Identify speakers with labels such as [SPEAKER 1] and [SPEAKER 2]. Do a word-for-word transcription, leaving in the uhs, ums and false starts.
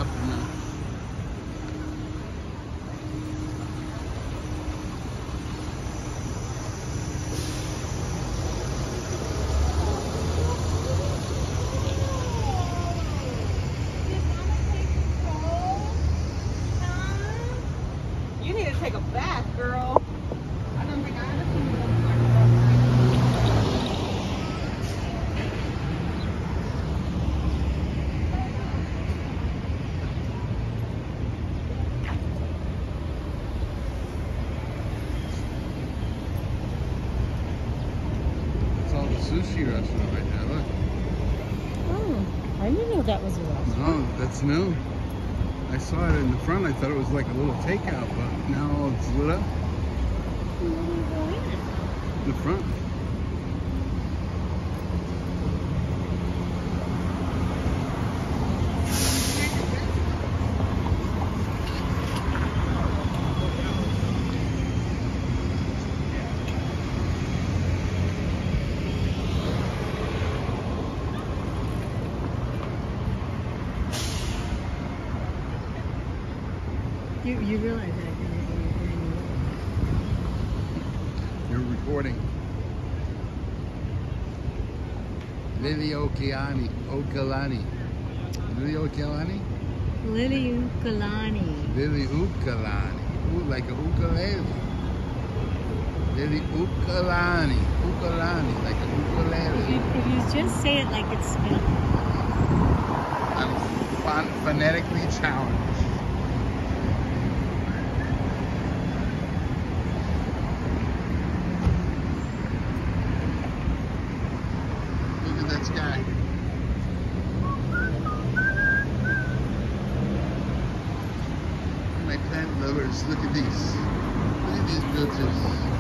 [SPEAKER 1] You need to take a bath, girl. I don't think I ever seen you.
[SPEAKER 2] It's all the sushi restaurant right there, look.
[SPEAKER 3] Oh, I didn't know that was a restaurant.
[SPEAKER 2] No, that's new. I saw it in the front. I thought it was like a little takeout, but now it's lit up.
[SPEAKER 3] Where do you go in?
[SPEAKER 2] The front.
[SPEAKER 3] You, you realize that, don't you?
[SPEAKER 2] You're recording. Lily Okeani. Okalani. Lily Okalani?
[SPEAKER 3] Lily Ukulani.
[SPEAKER 2] Lily Ukalani. Ooh, like a ukulele. Lily Ukalani. Ukalani, like a
[SPEAKER 3] If you,
[SPEAKER 2] ukulele.
[SPEAKER 3] if you just say it like it's spelled.
[SPEAKER 2] I'm phon- phonetically challenged. Look at that sky. My plant lovers, look at these. Look at these beauties.